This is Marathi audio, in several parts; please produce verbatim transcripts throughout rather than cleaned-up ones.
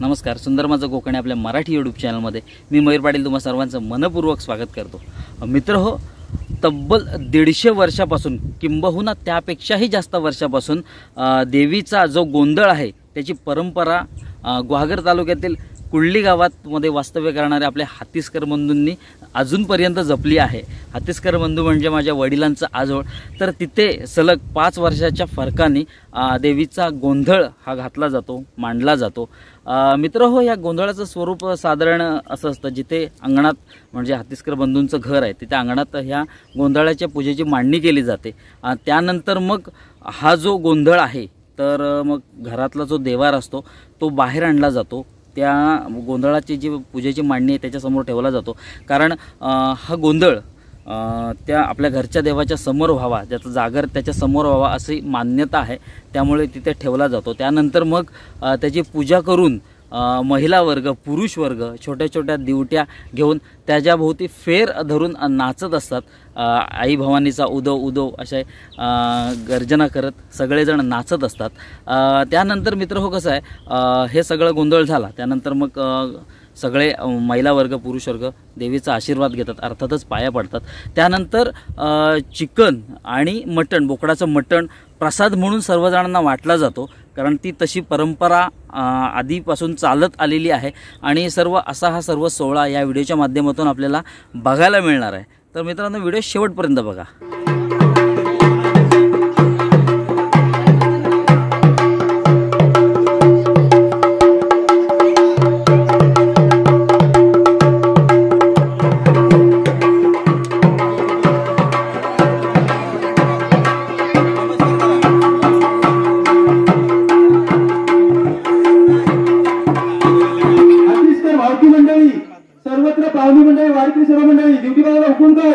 नमस्कार, सुंदर माझं कोकणी आपल्या मराठी यूट्यूब चॅनलमध्ये मी मयूर पाटील तुम्हा सर्वांचं मनपूर्वक स्वागत करतो। मित्र हो, तब्बल दीडशे वर्षापासून किंबहुना त्यापेक्षाही जास्त वर्षापासून देवीचा जो गोंधळ आहे त्याची परंपरा गुहागर तालुक्यातील कुळली गावात मध्ये वास्तव्य करणारे आपले हातीसकर बंधूंनी अजूनपर्यंत जपली आहे। हातीसकर बंधू म्हणजे माझ्या वडिलांचं आजोळ, तर तिथे सलग पाच वर्षाच्या फरकाने देवीचा गोंधळ हा घातला जातो, मांडला जातो। मित्र हो, या गोंधळाचं स्वरूप साधारण असं असतं, जिथे अंगणात म्हणजे हातीसकर बंधूंचं घर आहे तिथे अंगणात ह्या गोंधळाच्या पूजेची मांडणी केली जाते। त्यानंतर मग हा जो गोंधळ आहे तर मग घरातला जो देवार असतो तो बाहेर आणला जातो, त्या गोंधळाची जी पूजेची मांडणी आहे त्याच्यासमोर ठेवला जातो। कारण हा गोंधळ त्या आपल्या घरच्या देवाच्या समोर व्हावा, ज्याचा जागर त्याच्या समोर व्हावा अशी मान्यता आहे, त्यामुळे तिथे ठेवला जातो। त्यानंतर मग त्याची पूजा करून महिला वर्ग, पुरुष वर्ग छोट्या छोट्या दिवट्या घेऊन त्याच्याभोवती फेर धरून नाचत असतात। आई भवानीचा उदो उदो अशा गर्जना करत सगळेजण नाचत असतात। त्यानंतर मित्र हो, कसं आहे, हे सगळं गोंधळ झाला त्यानंतर मग सगळे महिला वर्ग, पुरुष वर्ग देवीचा आशीर्वाद घेतात, अर्थातच पाया पडतात। त्यानंतर चिकन आणि मटण, बोकडाचं मटण प्रसाद म्हणून सर्वजणांना वाटला जातो, कारण ती तशी परंपरा आधीपासून चालत आलेली आहे। आणि सर्व असा हा सर्व सोहळा या व्हिडिओच्या माध्यमातून आपल्याला बघायला मिळणार आहे। तर मित्रांनो, व्हिडिओ शेवटपर्यंत बघा। सर्वत्र पाहुणी मंडळी, वारकरी सर्व मंडळी, ड्युटी बाळाला हुकूम काय?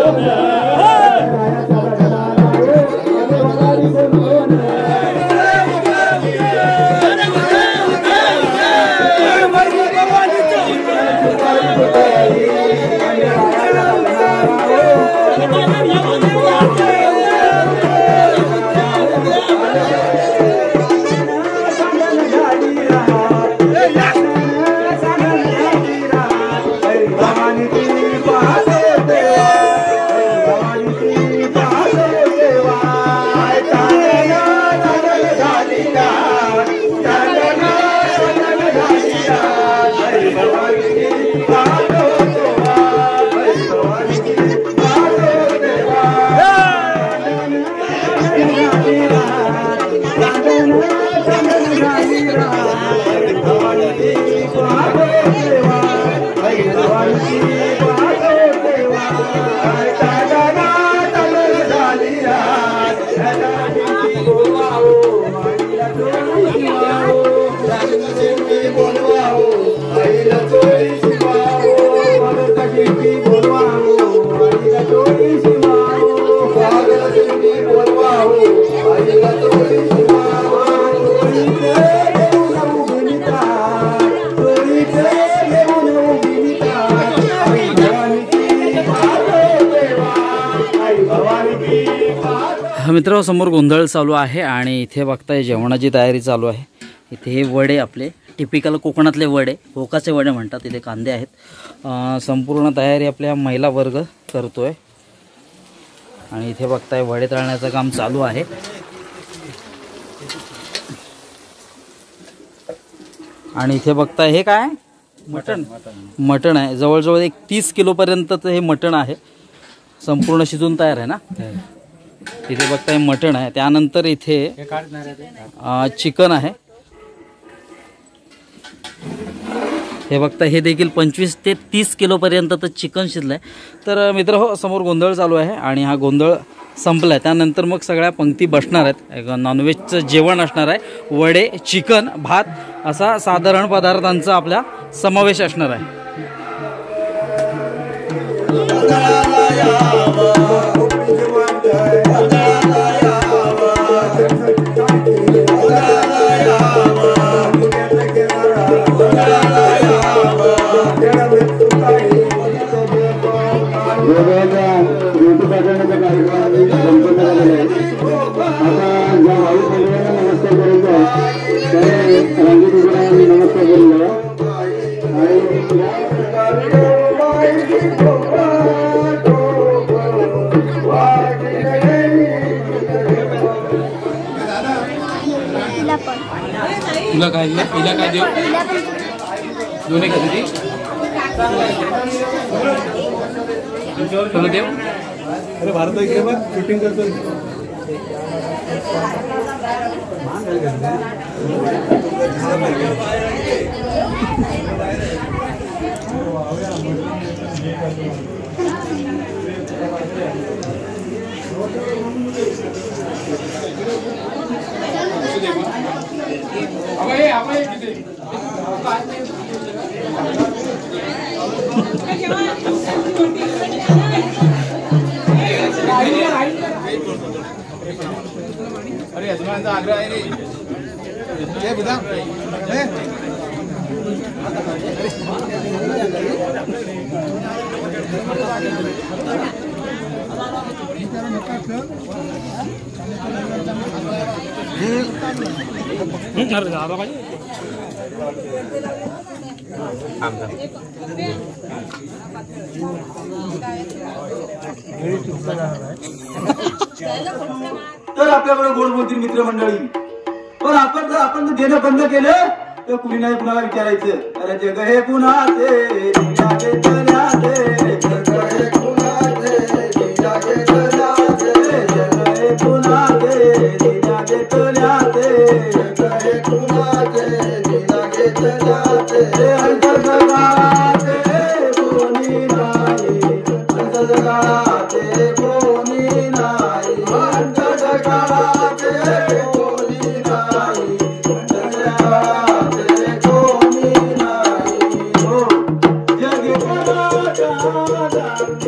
मित्र समोर गोंधळ चालू आहे आणि इथे बघताय जेवणाची तयारी चालू आहे। इथे हे वडे आपले टिपिकल कोकणातले वडे, भोकाचे वडे म्हणतात। इथे कांदे आहेत। संपूर्ण तयारी आपल्या महिला वर्ग करतोय आणि इथे बघताय वडे तळण्याचं काम चालू आहे। आणि इथे बघताय हे काय मटण मटण आहे। जवळजवळ एक तीस किलो पर्यंतचं हे मटण आहे। संपूर्ण शिजून तयार आहे ना। इथे बघताय मटण आहे। त्यानंतर इथे चिकन आहे। हे बघताय हे देखील पंचवीस ते तीस किलो पर्यंत तर चिकन शिजलंय। तर मित्र हो समोर गोंधळ चालू आहे आणि हा गोंधळ संपलाय त्यानंतर मग सगळ्या पंक्ती बसणार आहेत। नॉनव्हेजचं जेवण असणार आहे। वडे, चिकन, भात असा साधारण पदार्थांचा आपला समावेश असणार आहे। तुला काय पहिला काय देऊ दोन्ही खाते ती देव। अरे भारत इकडे बघ शूटिंग करतोय। अरे यजमानचा आग्रह आहे रे हे बुधा हे अरे दादा भाई तर आपल्याकडे गोड बोलतील मित्रमंडळी, पण आपण जर आपण जर देणं बंद केलं तर कुणी नाही कुणाला विचारायचं। अरे जग हे कुणाचे जागे तळ्याचे, जग हे कुणाचे जागे तळ्याचे, जग हे कुणाचे जागे तळ्याचे, जग हे कुणाचे जागे तळ्याचे। अंतर जगाचे कोणी नाही, अंतर जगाचे कोणी नाही, अंतर जगाचे कोणी नाही, अंतर जगाचे कोणी नाही। हो जग कोणाच्या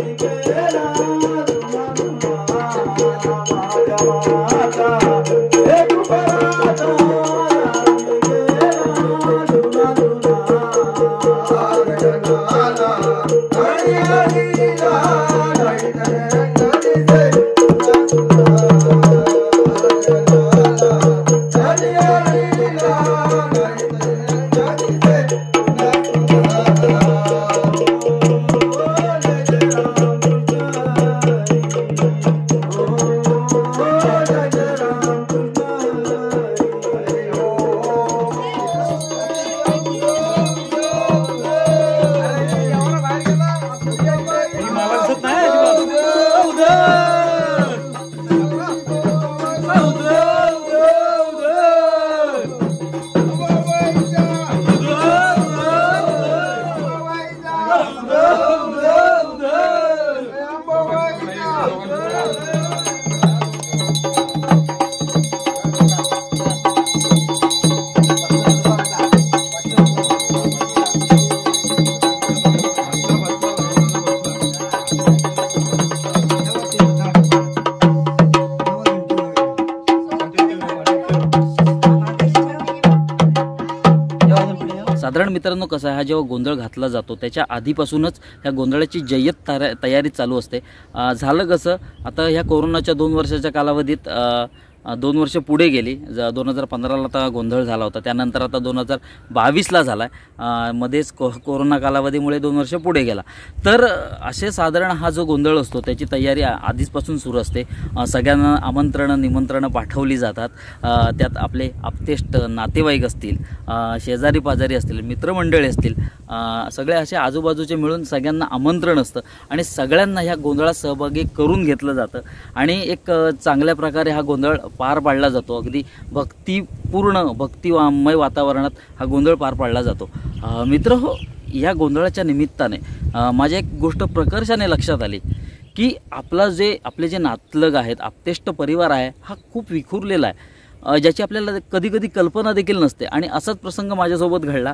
साधारण मित्रांनो कसं आहे, हा जेव्हा गोंधळ घातला जातो त्याच्या आधीपासूनच ह्या गोंधळाची जय्यत तार तयारी चालू असते. झालं कसं, आता ह्या कोरोनाच्या दोन वर्षाच्या कालावधीत दोन वर्ष पुढे गेली. ज दोन हजार पंधराला आता गोंधळ झाला होता, त्यानंतर आता दोन हजार बावीसला झाला आहे. मध्येच को कोरोना कालावधीमुळे दोन वर्ष पुढे गेला. तर असे साधारण हा जो गोंधळ असतो त्याची तयारी आधीचपासून सुरू असते. सगळ्यांना आमंत्रणं निमंत्रणं पाठवली जातात. त्यात आपले आप्तेष्ट नातेवाईक असतील, शेजारी पाजारी असतील, मित्रमंडळी असतील, सगळे असे आजूबाजूचे मिळून सगळ्यांना आमंत्रण असतं आणि सगळ्यांना ह्या गोंधळात सहभागी करून घेतलं जातं आणि एक चांगल्या प्रकारे हा गोंधळ पार पाडला जातो. अगदी भक्तिपूर्ण भक्तिमय वातावरणात हा गोंधळ पार पाडला जातो. मित्र हो, या गोंधळाच्या निमित्ताने माझ्या एक गोष्ट प्रकर्षाने लक्षात आली की आपला जे आपले जे नातलग आहेत, आप्तेष्ट परिवार आहे, हा खूप विखुरलेला आहे, ज्याची आपल्याला कधी कधी कल्पना देखील नसते. आणि असाच प्रसंग माझ्यासोबत घडला.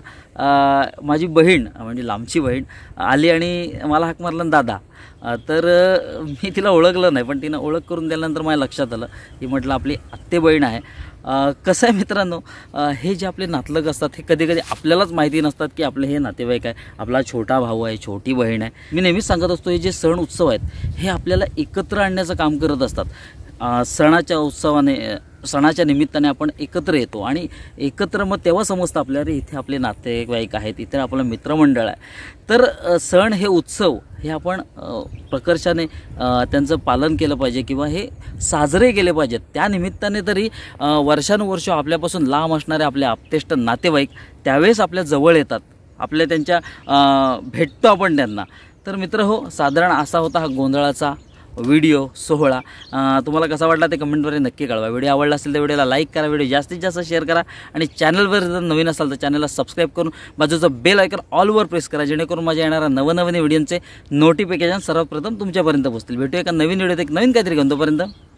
माझी बहीण म्हणजे लांबची बहीण आली आणि मला हाक मारला दादा. तर मी तिला ओळखलं नाही, पण तिनं ओळख करून दिल्यानंतर माझ्या लक्षात आलं की म्हटलं आपली आत्ते बहीण आहे. कसं आहे मित्रांनो, हे जे आपले नातलग असतात हे कधी कधी आपल्यालाच माहिती नसतात की आपले हे नातेवाईक आहे, आपला छोटा भाऊ आहे, छोटी बहीण आहे. मी नेहमीच सांगत असतो, हे जे सण उत्सव आहेत हे आपल्याला एकत्र आणण्याचं काम करत असतात. सणाच्या उत्सवाने सणाच्या निमित्ताने आपण एकत्र येतो आणि एकत्र मग तेव्हा समजतं आपल्याला इथे आपले नातेवाईक आहेत, इथे आपलं मित्रमंडळ आहे. तर सण हे उत्सव हे आपण प्रकर्षाने त्यांचं पालन केलं पाहिजे किंवा हे साजरे केले पाहिजेत. त्या निमित्ताने तरी वर्षानुवर्ष आपल्यापासून लांब असणारे आपले आप्तेष्ट नातेवाईक त्यावेळेस आपल्या जवळ येतात, आपल्या त्यांच्या भेटतो आपण त्यांना. तर मित्र हो, साधारण असा होता हा गोंधळाचा व्हिडिओ सोहळा. तुम्हाला कसा वाटला ते कमेंटद्वारे नक्की कळवा. व्हिडिओ आवडला असेल तर व्हिडिओला लाईक करा, व्हिडिओ जास्तीत जास्त शेअर करा आणि चॅनलवर जर नवीन असाल तर चॅनलला सबस्क्राईब करून बाजूचं बेल आयकॉन ऑलवर प्रेस करा, जेणेकरून माझ्या येणाऱ्या नवनवीन व्हिडिओचे नोटिफिकेशन सर्वप्रथम तुमच्यापर्यंत पोहोचतील. भेटूया एका नवीन व्हिडिओत एक नवीन काहीतरी घेऊन. तोपर्यंत